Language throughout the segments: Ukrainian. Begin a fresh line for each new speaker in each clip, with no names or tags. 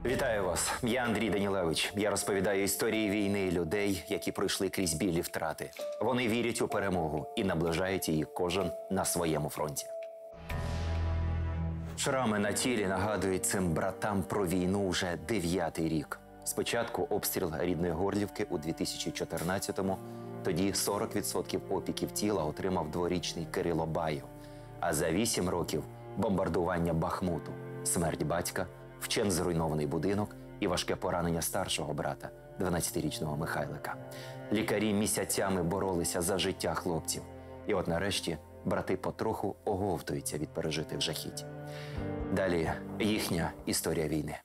Вітаю вас! Я Андрій Данілевич. Я розповідаю історії війни людей, які пройшли крізь білі втрати. Вони вірять у перемогу і наближають її кожен на своєму фронті. Шрами на тілі нагадують цим братам про війну вже 9-й рік. Спочатку обстріл рідної Горлівки у 2014-му. Тоді 40% опіків тіла отримав 2-річний Кирило Баєв. А за 8 років бомбардування Бахмуту, смерть батька, вщент зруйнований будинок і важке поранення старшого брата, 12-річного Михайлика. Лікарі місяцями боролися за життя хлопців. І от нарешті брати потроху оговтуються від пережитих жахіть. Далі їхня історія війни.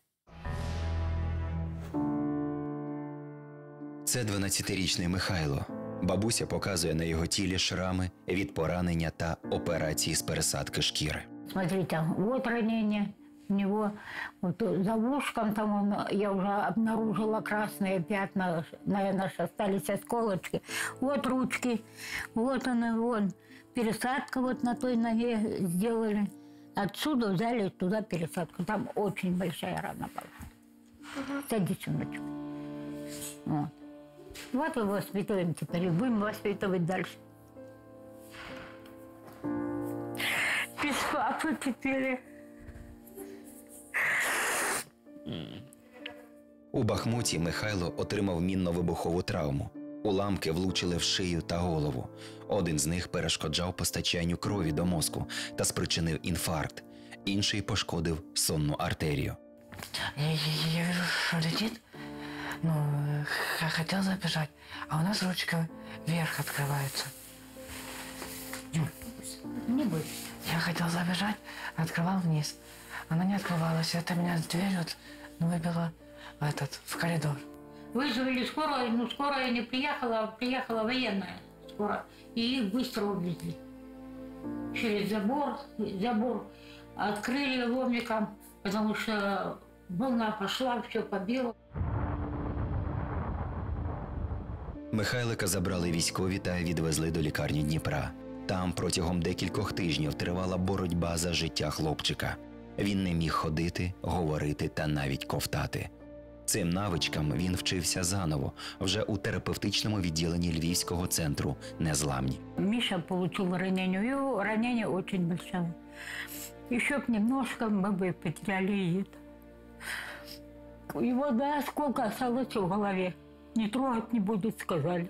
Це 12-річний Михайло. Бабуся показує на його тілі шрами від поранення та операції з пересадки шкіри.
Смотрите, вот ранение у него, вот за ушком там я уже обнаружила красные пятна, наверное, остались осколочки. Вот ручки, вот она, вон, пересадка вот на той ноге сделали. Отсюда взяли туда пересадку, там очень большая рана была. Садись, внучок. Вот. Вот мы воспитываем теперь, и будем воспитывать дальше. Без папы теперь.
У Бахмуті Михайло отримав мінно-вибухову травму. Уламки влучили в шию та голову. Один з них перешкоджав постачанню крові до мозку та спричинив інфаркт. Інший пошкодив сонну артерію.
Я вижу, что летит. Хотел забежать, а у нас ручка вверх открывается.
Не бойся.
Я хотел забежать, открывал вниз. Она не открывалась, это меня с дверью выбило в коридор.
Вызвали скорую, но скорая не приехала, а приехала военная скорая. И их быстро увезли. Через забор открыли ломиком, потому что волна пошла, все побило.
Михайлика забрали військові та відвезли до лікарні Дніпра. Там протягом декількох тижнів тривала боротьба за життя хлопчика. Він не міг ходити, говорити та навіть ковтати. Цим навичкам він вчився заново, вже у терапевтичному відділенні Львівського центру «Незламні».
Миша получил ранение, у него ранение очень большое. Еще б немножко мы бы потеряли это. Его до осколка осталось в голове. Не трогать не будет, сказали.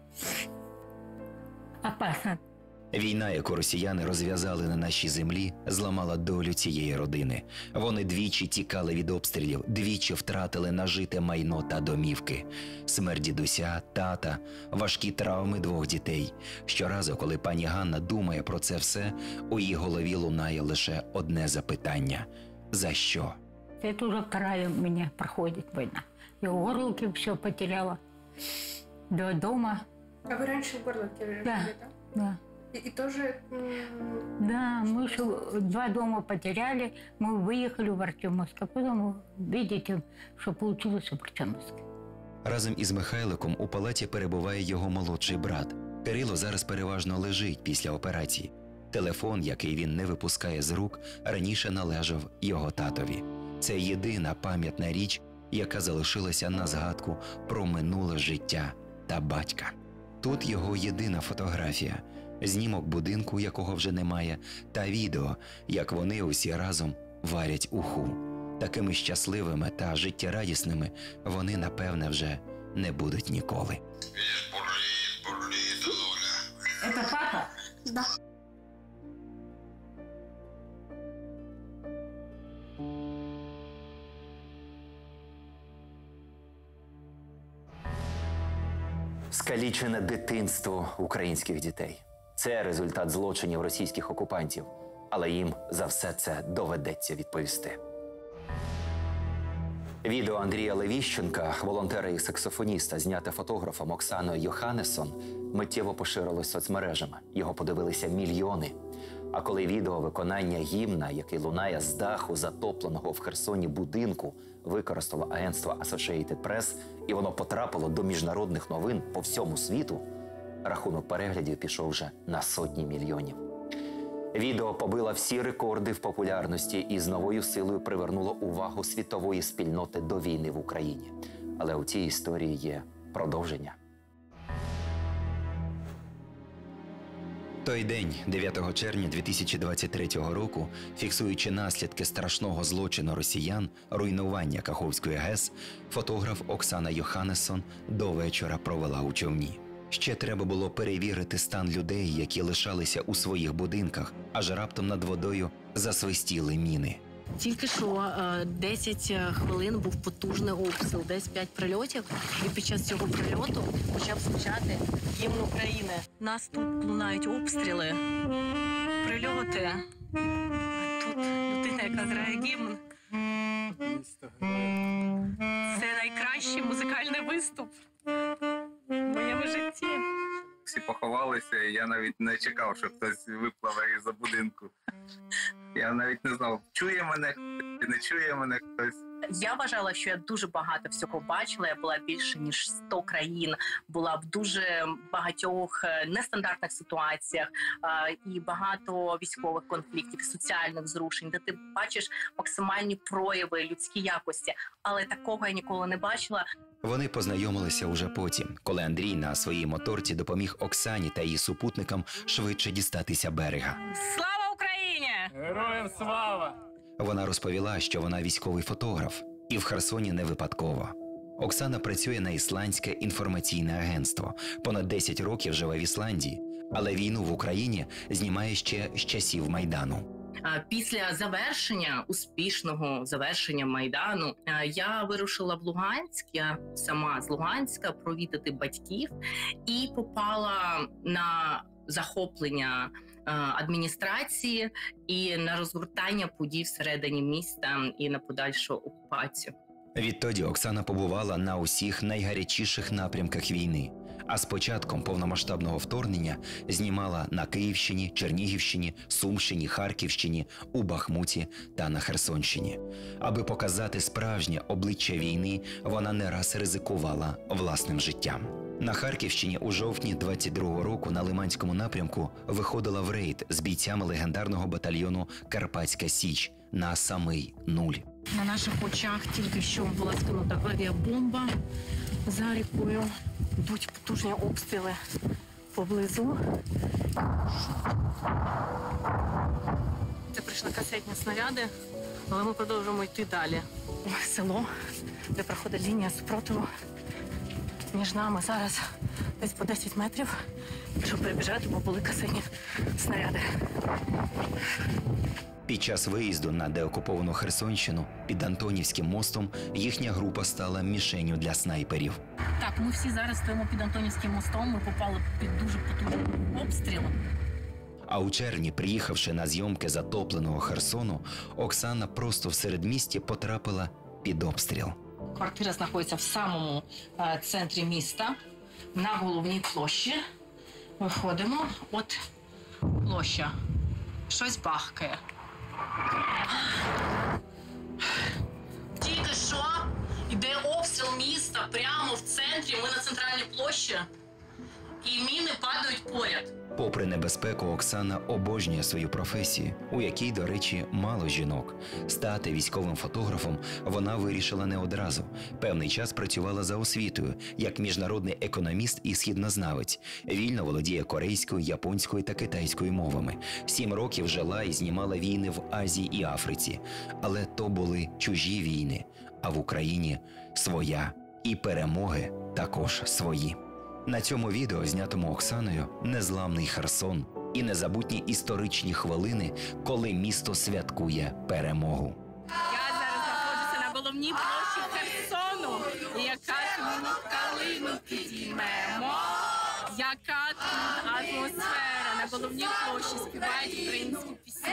Опасно.
Війна, яку росіяни розв'язали на нашій землі, зламала долю цієї родини. Вони двічі тікали від обстрілів, двічі втратили нажите майно та домівки. Смерть дідуся, тата, важкі травми 2 дітей. Щоразу, коли пані Ганна думає про це все, у її голові лунає лише одне запитання – за що?
Это уже вторая у меня проходит война. Я в Горловке все потеряла. До дома.
А вы раньше в Горловке жили,
Да,
да?
да.
И тоже...
Да, мы еще 2 дома потеряли, мы выехали в Артемовск. А потом, видите, что получилось в Артемовске.
Разом із Михайликом у палаті перебуває його молодший брат. Кирило зараз переважно лежить після операції. Телефон, який він не випускає з рук, раніше належав його татові. Це єдина пам'ятна річ, яка залишилася на згадку про минуле життя та батька. Тут його єдина фотографія – знімок будинку, якого вже немає, та відео, як вони усі разом варять уху. Такими щасливими та життєрадісними вони, напевне, вже не будуть ніколи.
Это папа?
Да.
Скалічене дитинство українських дітей. Це результат злочинів російських окупантів. Але їм за все це доведеться відповісти. Відео Андрія Левіщенка, волонтера і саксофоніста, зняте фотографом Оксаною Йоханнессон, миттєво поширилось соцмережами. Його подивилися мільйони. А коли відео виконання гімна, який лунає з даху затопленого в Херсоні будинку, використало агентство Associated Press, і воно потрапило до міжнародних новин по всьому світу, рахунок переглядів пішов вже на сотні мільйонів. Відео побило всі рекорди в популярності і з новою силою привернуло увагу світової спільноти до війни в Україні. Але у цій історії є продовження.
Той день, 9 червня 2023 року, фіксуючи наслідки страшного злочину росіян, руйнування Каховської ГЕС, фотограф Оксана Йоханнессон до вечора провела у човні. Ще треба було перевірити стан людей, які лишалися у своїх будинках, аж раптом над водою засвистіли міни.
Тільки що 10 хвилин був потужний обстріл, десь 5 прильотів, і під час цього прильоту почав звучати гімн України. Нас тут лунають обстріли, прильоти. Тут людина, яка грає гімн. Це найкращий музикальний виступ в моєму житті.
Всі поховалися, і я навіть не чекав, що хтось випливе із-за будинку. Я навіть не знав, чує мене чи не чує мене хтось.
Я вважала, що я дуже багато всього бачила. Я була більше ніж 100 країн, була в дуже багатьох нестандартних ситуаціях і багато військових конфліктів, соціальних зрушень, де ти бачиш максимальні прояви людські якості. Але такого я ніколи не бачила.
Вони познайомилися уже потім, коли Андрій на своїй моторці допоміг Оксані та її супутникам швидше дістатися берега.
Слава Україні!
Героям слава!
Вона розповіла, що вона військовий фотограф, і в Херсоні не випадково. Оксана працює на ісландське інформаційне агентство. Понад 10 років живе в Ісландії, але війну в Україні знімає ще з часів Майдану.
Після успішного завершення Майдану, я вирушила в Луганськ, я сама з Луганська, провідати батьків і попала на захоплення адміністрації і на розгортання подій всередині міста і на подальшу окупацію.
Відтоді Оксана побувала на усіх найгарячіших напрямках війни, а з початком повномасштабного вторгнення знімала на Київщині, Чернігівщині, Сумщині, Харківщині, у Бахмуті та на Херсонщині. Аби показати справжнє обличчя війни, вона не раз ризикувала власним життям. На Харківщині у жовтні 22-го року на Лиманському напрямку виходила в рейд з бійцями легендарного батальйону «Карпатська Січ» на самий нуль.
На наших очах тільки що була скинута авіабомба за рікою. Йдуть потужні обстріли поблизу. Це прийшли касетні снаряди, але ми продовжуємо йти далі. Село, де проходить лінія спротиву. Між нами зараз десь по 10 метрів. Щоб перебіжати, бо були касетні снаряди.
Під час виїзду на деокуповану Херсонщину під Антонівським мостом їхня група стала мішенню для снайперів.
Так, ми всі зараз стоїмо під Антонівським мостом, ми попали під дуже потужний обстріл.
А у червні, приїхавши на зйомки затопленого Херсону, Оксана просто в середмісті потрапила під обстріл.
Квартира знаходиться в самому центрі міста, на головній площі. Виходимо, от площа. Щось бахкає. Тільки що йде обстріл міста прямо в центрі, ми на центральній площі, і міни падають поряд.
Попри небезпеку, Оксана обожнює свою професію, у якій, до речі, мало жінок. Стати військовим фотографом вона вирішила не одразу. Певний час працювала за освітою, як міжнародний економіст і східнознавець. Вільно володіє корейською, японською та китайською мовами. 7 років жила і знімала війни в Азії і Африці. Але то були чужі війни, а в Україні своя. І перемоги також свої. На цьому відео, знятому Оксаною, незламний Херсон і незабутні історичні хвилини, коли місто святкує перемогу.
Я зараз знаходжуся на головній площі Херсону. Яка тут калину підіймемо, яка тут атмосфера. На головній площі співають українські пісні.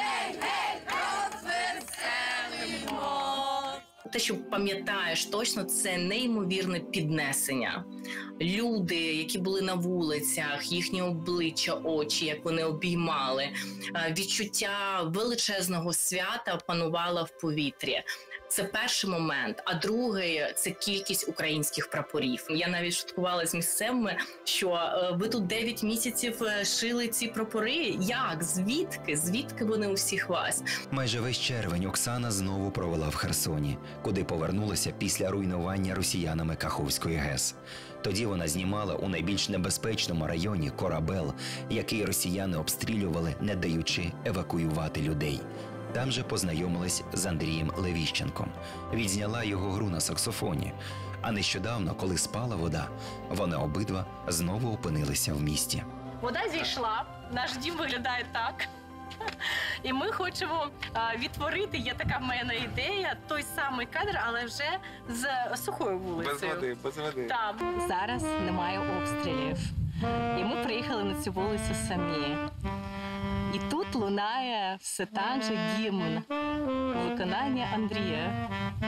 Розвеселимо. Те, що пам'ятаєш точно, це неймовірне піднесення. Люди, які були на вулицях, їхні обличчя, очі, як вони обіймали. Відчуття величезного свята панувало в повітрі. Це перший момент. А другий – це кількість українських прапорів. Я навіть шуткувала з місцевими, що ви тут 9 місяців шили ці прапори. Як? Звідки? Звідки вони у всіх вас?
Майже весь червень Оксана знову провела в Херсоні, куди повернулася після руйнування росіянами Каховської ГЕС. Тоді вона знімала у найбільш небезпечному районі Корабел, який росіяни обстрілювали, не даючи евакуювати людей. Там же познайомилась з Андрієм Левіщенком. Відзняла його гру на саксофоні. А нещодавно, коли спала вода, вони обидва знову опинилися в місті.
Вода зійшла, наш дім виглядає так. І ми хочемо відтворити, є така в мене ідея, той самий кадр, але вже з сухою вулицею.
Без води.
Так. Зараз немає обстрілів. І ми приїхали на цю вулицю самі. І тут лунає все так же гімн виконання Андрія.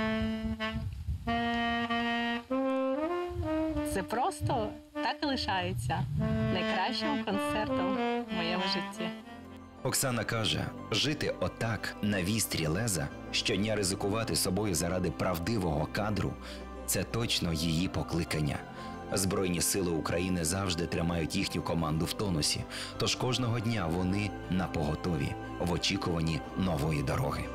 Це просто так і лишається найкращим концертом в моєму житті.
Оксана каже, жити отак на вістрі леза, щодня ризикувати собою заради правдивого кадру – це точно її покликання. Збройні сили України завжди тримають їхню команду в тонусі, тож кожного дня вони напоготові, в очікуванні нової дороги.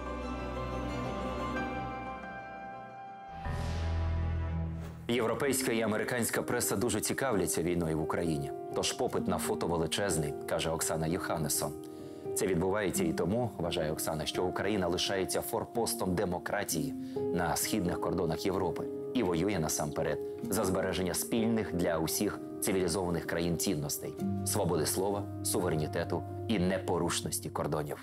Європейська і американська преса дуже цікавляться війною в Україні. Тож попит на фото величезний, каже Оксана Йоханнессон. Це відбувається і тому, вважає Оксана, що Україна лишається форпостом демократії на східних кордонах Європи і воює насамперед за збереження спільних для усіх цивілізованих країн цінностей – свободи слова, суверенітету і непорушності кордонів.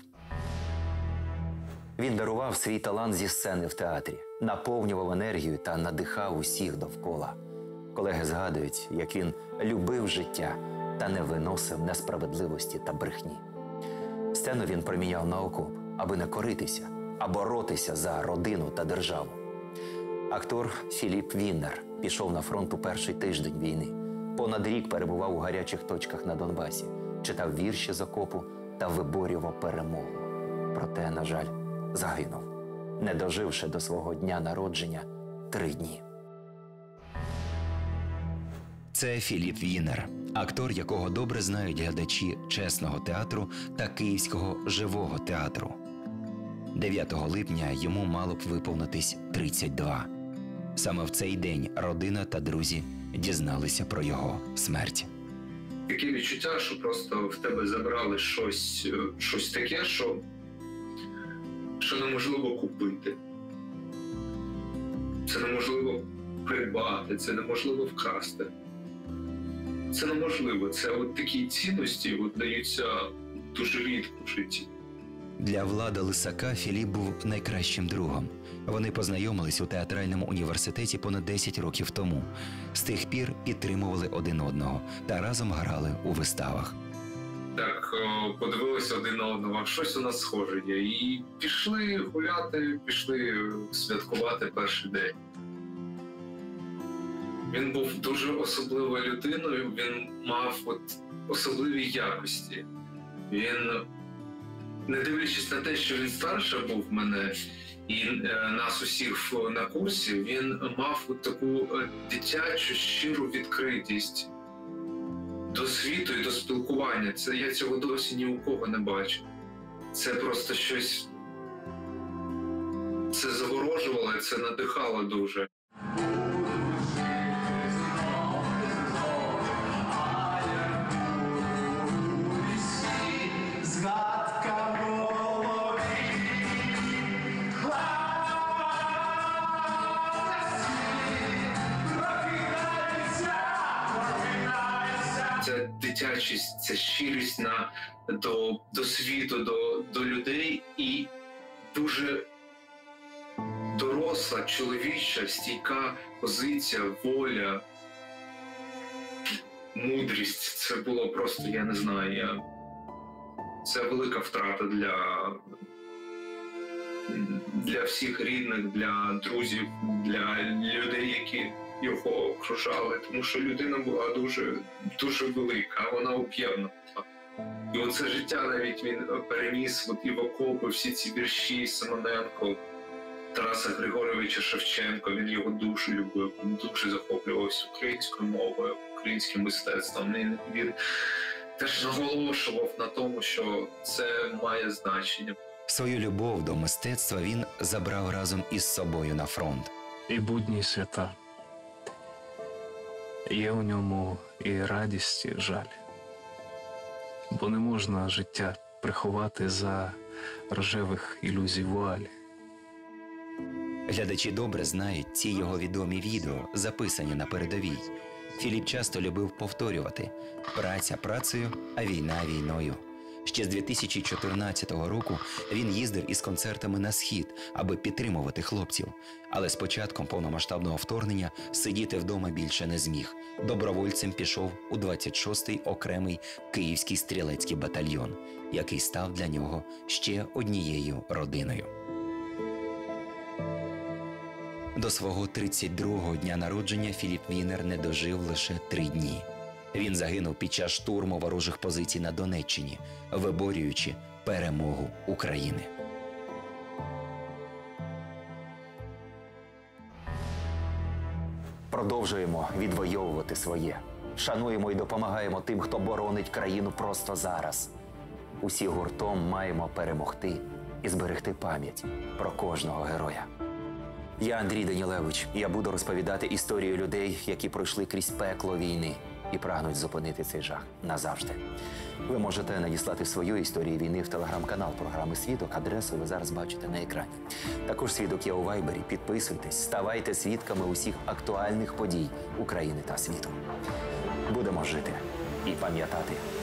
Він дарував свій талант зі сцени в театрі, наповнював енергію та надихав усіх довкола. Колеги згадують, як він любив життя та не виносив несправедливості та брехні. Сцену він проміняв на окоп, аби не коритися, а боротися за родину та державу. Актор Філіп Віннер пішов на фронт у перший тиждень війни. Понад рік перебував у гарячих точках на Донбасі, читав вірші з окопу та виборював перемогу. Проте, на жаль, загинув, не доживши до свого дня народження 3 дні.
Це Філіп Віннер, актор, якого добре знають глядачі чесного театру та Київського живого театру. 9 липня йому мало б виповнитись 32. Саме в цей день родина та друзі дізналися про його смерть.
Таке відчуття, що просто в тебе забрали щось таке, що неможливо купити. Це неможливо придбати, це неможливо вкрасти. Це неможливо. Це от такі цінності даються дуже рідко в житті.
Для Влада Лисака Філіп був найкращим другом. Вони познайомились у театральному університеті понад 10 років тому. З тих пір підтримували один одного та разом грали у виставах.
Так, подивилися один на одного, щось у нас схоже є. І пішли гуляти, пішли святкувати перший день. Він був дуже особливою людиною, він мав особливі якості. Він, не дивлячись на те, що він старше був мене і нас усіх на курсі, він мав таку дитячу, щиру відкритість до світу і до спілкування. Я цього досі ні у кого не бачу. Це просто щось, це заворожувало, це надихало дуже. Це дитячість, це щирість до світу, до людей і дуже доросла, чоловіча, стійка позиція, воля, мудрість. Це було просто, я не знаю, це велика втрата для всіх рідних, для друзів, для людей, які його окружали, тому що людина була дуже, дуже велика, вона об'ємна. І оце життя навіть він переніс і в окопи, всі ці вірші Симоненко, Тараса Григоровича Шевченка, він його дуже любив, він дуже захоплювався українською мовою, українським мистецтвом. Він теж наголошував на тому, що це має значення.
Свою любов до мистецтва він забрав разом із собою на фронт.
І будні свята. Є у ньому і радість, і жаль. Бо не можна життя приховати за рожевих ілюзій вуалі.
Глядачі добре знають ці його відомі відео, записані на передовій. Філіп часто любив повторювати «праця працею, а війна війною». Ще з 2014 року він їздив із концертами на Схід, аби підтримувати хлопців. Але з початком повномасштабного вторгнення сидіти вдома більше не зміг. Добровольцем пішов у 26-й окремий Київський стрілецький батальйон, який став для нього ще однією родиною. До свого 32-го дня народження Філіп Вінер не дожив лише 3 дні. Він загинув під час штурму ворожих позицій на Донеччині, виборюючи перемогу України.
Продовжуємо відвоювати своє. Шануємо і допомагаємо тим, хто боронить країну просто зараз. Усі гуртом маємо перемогти і зберегти пам'ять про кожного героя. Я Андрій Данілевич, і я буду розповідати історію людей, які пройшли крізь пекло війни і прагнуть зупинити цей жах назавжди. Ви можете надіслати свою історію війни в телеграм-канал програми «Свідок». Адресу ви зараз бачите на екрані. Також «Свідок» є у Вайбері. Підписуйтесь, ставайте свідками усіх актуальних подій України та світу. Будемо жити і пам'ятати.